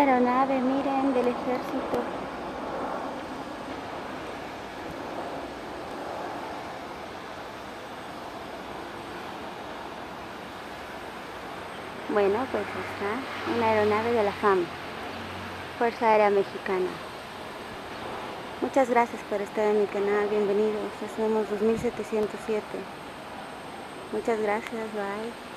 aeronave, miren, del ejército. Bueno, pues está una aeronave de la FAM, Fuerza Aérea Mexicana. Muchas gracias por estar en mi canal, bienvenidos, somos 2707. Muchas gracias, bye.